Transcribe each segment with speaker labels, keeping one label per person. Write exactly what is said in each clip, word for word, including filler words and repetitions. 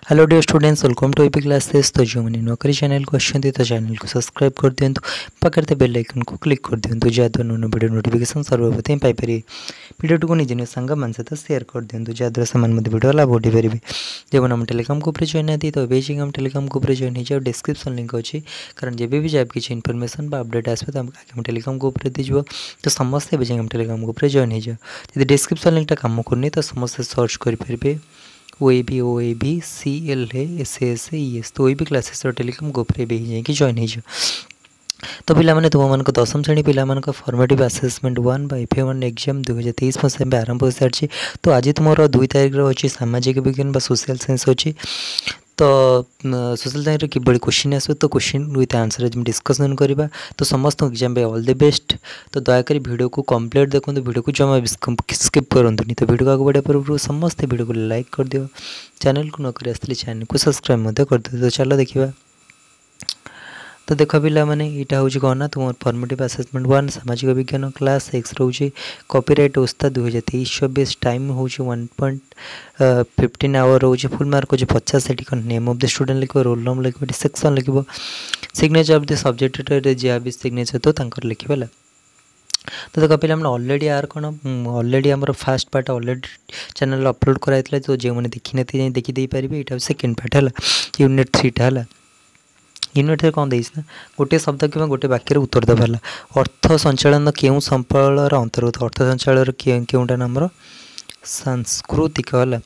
Speaker 1: Hello dear students, welcome to AP classes. तो जो मैंने नौकरी चैनल को अच्छे तो चैनल को सब्सक्राइब कर दिंतु, पाखे बेल आइकन को क्लिक कर दिंतु जहाँद्वारा नुआ वीडियो नोटिफिकेशन सर्वप्रथम पाइपर। वीडियो को निज निज सांग मान सहित शेयर कर दिंतु जहाँद्वारा से वीडियो लाभ उठाई पारे। जब हम टेलीग्राम ग्रुप जॉइन आती तो ये हम टेलीग्राम ग्रुप जॉइन हो जाए, डिस्क्रिप्शन लिंक अच्छी। कारण जब भी जब किसी इनफर्मेशन अपडेट आसे तो आगे टेलीग्राम ग्रुप दीजिए, तो समस्ते भी हम टेलीग्राम ग्रुप जॉइन हो जाए। जब डिस्क्रिप्शन लिंकटा काम करनी तो समस्ते सर्च करेंगे O A B O A B C L A S S E S. तो O A B classes Telegram group रे भी जाइए जॉइन हो। तो पिलाने तुम दशम श्रेणी पिला फॉर्मेटिव असेसमेंट वन बा एफ ए वन एग्जाम दुई हजार तेईस मसीह आरंभ हो सारी। तो आज तुम दुई तारीख अच्छी सामाजिक विज्ञान सोशल साइंस अच्छी। तो सोशल साइंस कि क्वेश्चन आस तो क्वेश्चन विथ आंसर आज डिस्कसन करवा। तो समस्त एग्जाम पे ऑल द बेस्ट। तो दयाकोरी वीडियो को कंप्लीट देखो, वीडियो को जमा स्किप करूँ। तो वीडियो को आगे बढ़ा पूर्व समस्त वीडियो को लाइक कर दियो, चैनल को नक आसते चैनल को सब्सक्राइब कर दियो। तो चलो देखा। तो देख पिला माने यहाँ हूँ कौन ना तुम फॉर्मेटिव असेसमेंट वन सामाजिक विज्ञान क्लास एक्स रोचे कॉपीराइट उस्ताद दुई हजार तेईस चौबीस टाइम हूँ वन पॉइंट फिफ्टीन आवर रोचे फुल मार्क हो पचास। से नेम ऑफ द स्टूडेंट लिख, रोल नंबर लिख, सेक्शन लिख, सिग्नेचर ऑफ द सब्जेक्ट जहाँ भी सिग्नेचर तो लिखे। तो देख पे ऑलरेडी यार कौन ऑलरेडी आम first part already channel upload कराइला। तो जो मैंने देखी ना देखीदे पारे। यहाँ सेकेंड पार्ट है यूनिट थ्रीटा है। यूनिट कौन देना गोटे शब्द कि गोटे वाक्य उत्तर देवाला। अर्थ संचालन क्यों संबलर अंतर्गत? अर्थ संचालन क्योंटा नाम सांस्कृतिक है,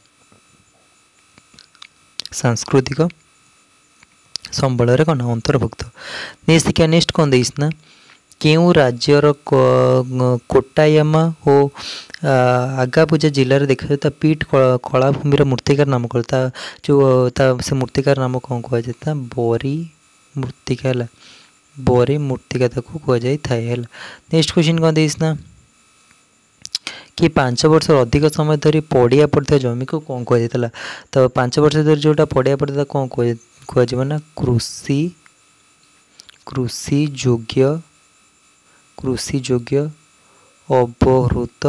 Speaker 1: सांस्कृतिक संबल कौन अंतर्भुक्त। नेक्स्ट क्या नेक्स्ट कौन देना क्यों राज्यर कोट्टायाम और आगापूजा जिले देखा पीठ कलाभूमि मूर्तिकार नाम कौन? जो से मूर्तिकार नाम कौन कहुता बरी मूर्तिका है, बरी मूर्तिका कहुई है। नेक्स्ट क्वेश्चन कौन देना कि पांच वर्ष अधिक समय धरी पड़िया पड़ता जमी को कौन कहुला? तो पांच वर्ष धरी जोटा पड़िया पड़ता कौन कहना कृषि कृषि योग्य कृषि योग्य अवहृत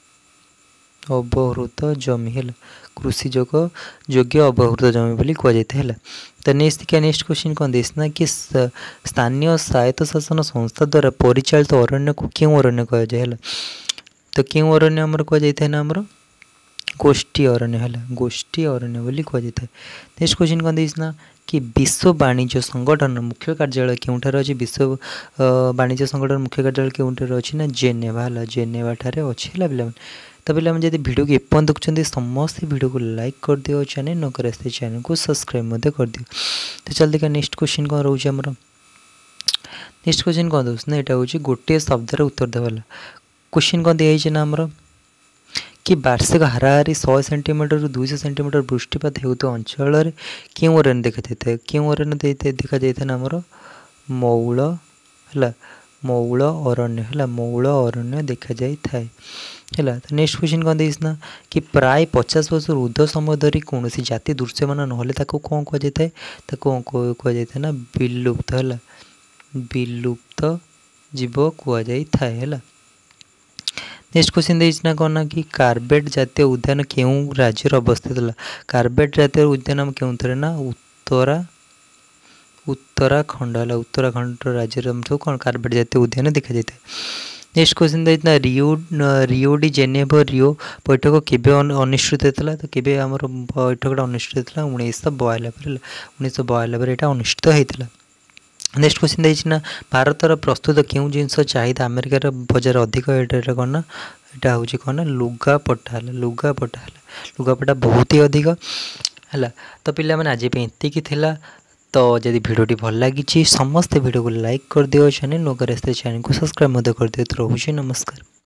Speaker 1: अवहृत जमी है। कृषि जोग योग्य अवहृत जमी बोली कहुई। तो नेक्स्ट क्या नेक्स्ट क्वेश्चन कौन देना कि स्थानीय स्वायत्त शासन संस्था द्वारा परिचालित अरण्य को क्यों अरण्य कह जाए? तो क्यों अरण्य आमर कहुई ना आमर गोष्ठी अरण्य है, गोष्ठी अरण्य बोली कहुई। नेक्स्ट क्वेश्चन कौन देना कि विश्व वाणिज्य संगठन मुख्य कार्यालय क्योंठार अच्छी? विश्व वाणिज्य संगठन मुख्य कार्यालय क्योंठार अच्छी ना जेनेवा है, जेनेवा ठारे अच्छी है पिला। तो पिला जब वीडियो को एपन देखुं समस्त वीडियो को लाइक कर दियो, चैनल नकर आसते चैनल को सब्सक्राइब कर दियो। तो चल देखा नेक्स्ट क्वेश्चन कौन रोचे आमर। नेक्स्ट क्वेश्चन कौन दूसरा यहाँ हूँ गोटे शब्द उत्तर देवाला। क्वेश्चन कौन दिखाई ना आमर कि वार्षिक हाराहारी सौ सेंटीमीटर दुई सौ सेंटीमीटर वृष्टिपात होता अंचल क्यों अरण्य देखा जाए? क्यों अरण्य देखा जाए ना आमर मौल है, मौल अरण्य है, मौल अरण्य देखा जाए है। तो नेक्स्ट क्वेश्चन कौन देना कि प्राय पचास वर्ष ऊर्ध समय धरी कौन सी जाति दृश्यमान ना कौन कहुए? कहुए ना विलुप्त है, विलुप्त जीव कहुई है। नेक्स्ट क्वेश्चन देना कौन ना कि कार्बेट जातीय उद्यान क्यों राज्य अवस्थित है? कार्बेट जातीय उद्यान क्यों थे ना उत्तरा उत्तराखंड है, उत्तराखंड राज्य कौन कार्बेट जातीय उद्यान देखा जाए। नेक्स्ट क्वेश्चन देना रियो रियो डी जेनेवा रियो बैठक केबे अनुष्ठित होता? तो केबे आमर बैठकटा अनुष्ठित होता उन्नीस बयानबे उन्नीस बयानबे यहाँ अनुष्ठित होता। नेक्स्ट क्वेश्चन देना भारतर प्रस्तुत क्यों जिनस चाहिदा अमेरिकार बजार अधिक? यहाँ कौन ना यहाँ हूँ कौन ना लुगापटा है, लुगापटा है, लुगापटा बहुत ही अधिक है। तो पिला मैंने आज एतिकी थिला। तो जदि वीडियोटी भल लगी समस्त वीडियो को लाइक कर दियो, चैनल नकर आसते चैनल को सब्सक्राइब कर दियो। तो रोचे नमस्कार।